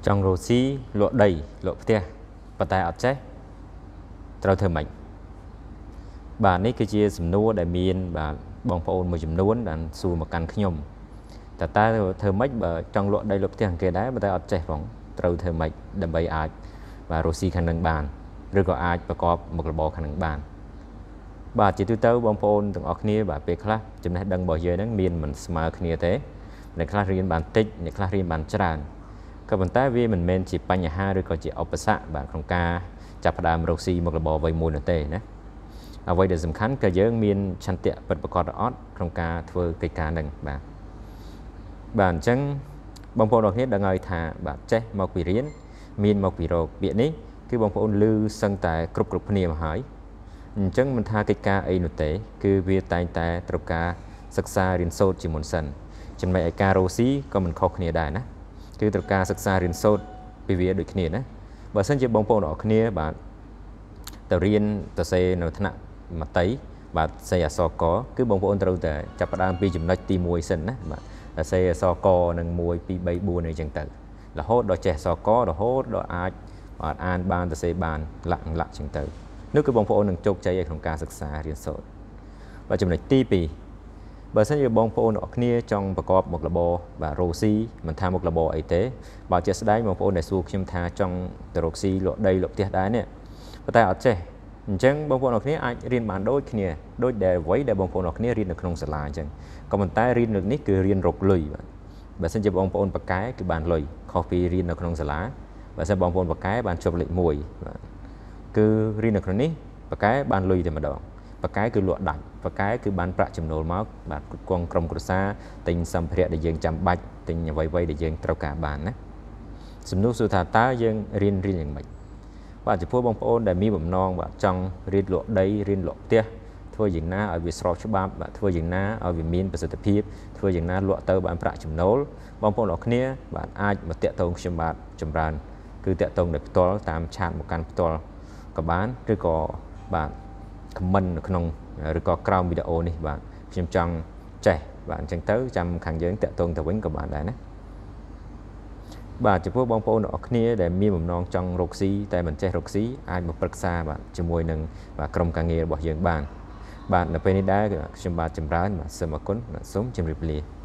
trong rô xí lộ đầy lộ tia và tại ở chết trao thơ mạnh bà ní cái chia sầm nua đại miền bà bong phôn một chùm nuốn đàn xù một căn khnyom ta thơ mách bà trong lộ đầy lộ tia kia đấy bà tại ở chết vòng trao thơ mạnh đầm bầy ạch và rô xí khăn nâng bàn rồi có ạch và có một là bò khăn nâng bàn bà chỉ tôi tớ bong phôn từng ở kia bà về khác chùm này đăng bỏ dưới nắng miền mình smart kia thế này khác riêng bàn tích này khác riêng bàn tràn các vấn đề vì mình men chỉ bánh nhà ha rồi có chỉ opposite bạn không ca chập đàm roxy một là bò vây mùi tệ nè ở vậy để dừng khán cái giới miền chăn tiệ bật bật cọt ót không ca thưa cây ca đằng bạn chẳng bông phô đọc hết đã ngơi thả bạn chết mọc bị riến miền mọc bị rột biển ấy cái bông phô lư sân tại cục cục niềm hỏi chẳng mình tha cây ca ấy nụ tế cứ việc tay tay trâu ca sắc xa riêng sốt chỉ một sân chẳng mẹ ca roxy có mình khó khăn đại nèคือตัวการศึกษาเรียนโซดไปเวียด้วยគ្នាนะបើសិនជាបងប្អូនអរគ្នាបាទទៅរៀនទៅសេនៅថ្នាក់មត្តេយ្យបាទសេអក្សរកគឺបងប្អូនត្រូវតែចាប់ផ្ដើមពីចំណុចទី1សិនណាបាទតែសេអក្សរកនឹង1 2 3 4អីចឹងទៅរហូតដល់ចេះអក្សរករហូតដល់អាចបាទអានបានទៅសេបានលាក់ចឹងទៅនោះគឺបងប្អូននឹងជោគជ័យក្នុងការសិក្សារៀនសូត្របាទចំណុចទី2បើសិនជាបងប្អូនអរគ្នាចង់ប្រកបមុខរបរបាទរ៉ូស៊ីមិនថាមុខរបរអីទេបើជាស្ដែងបងប្អូនដែលសួរខ្ញុំថាចង់ទៅរកស៊ីលក់ដីលក់ផ្ទះដែរនេះប៉ុន្តែអត់ចេះអញ្ចឹងបងប្អូនអរគ្នាអាចរៀនបានដូចគ្នាដូចដែលអ្វីដែលបងប្អូនអរគ្នារៀននៅក្នុងសាលាអញ្ចឹងក៏ប៉ុន្តែរៀនលើកនេះគឺរៀនរកលុយបាទបើសិនជាបងប្អូនបកកែគឺបានលុយខុសពីរៀននៅក្នុងសាលាបើសិនបងប្អូនបកកែបានជាប់លេខ1បាទគឺរៀននៅក្នុងនេះបកកែបានលុយតែម្ដងបកកែគឺលក់ដាច់បកកែគឺបានប្រាក់ចំណូលមកបាទគង់ក្រុមគ្រួសារទិញសម្ភារៈដែលយើងចាំបាច់ទិញអ្វីៗដែលយើងត្រូវការបានណាសំណួរសួរថាតើយើងរៀនយ៉ាងម៉េចបាទចំពោះបងប្អូនដែលមានបំណងបាទចង់រៀនលក់ដីរៀនលក់ផ្ទះធ្វើយ៉ាងណាឲ្យវាស្របច្បាប់បាទធ្វើយ៉ាងណាឲ្យវាមានប្រសិទ្ធភាពធ្វើយ៉ាងណាលក់ទៅបានប្រាក់ចំណូលបងប្អូនអរគ្នាបាទអាចមកតាក់ទងខ្ញុំបាទចម្រើនគឺតាក់ទងដោយផ្ទាល់តាមឆាតមកកាន់ផ្ទាល់ក៏បានឬក៏បាទcomment នៅក្នុងឬក៏ក្រោមវីដេអូនេះបាទខ្ញុំចង់ចេះបាទអញ្ចឹងទៅចាំខាងយើងតាក់ទងទៅវិញក៏បានដែរណាបាទចំពោះបងប្អូនទាំងអស់គ្នាដែលមានបំណងចង់រកស៊ីតែមិនចេះរកស៊ីអាចមកប្រឹក្សាបាទជាមួយនឹងបាទក្រុមការងាររបស់យើងបានបាទនៅពេលនេះដែរខ្ញុំបាទចម្រើនបាទសូមអរគុណបាទសូមជម្រាបលា